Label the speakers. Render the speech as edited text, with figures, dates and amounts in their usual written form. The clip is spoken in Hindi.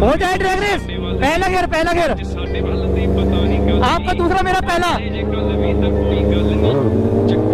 Speaker 1: हो जाए ड्रैग रेस। पहला गियर, पहला गियर आपका, दूसरा मेरा पहला।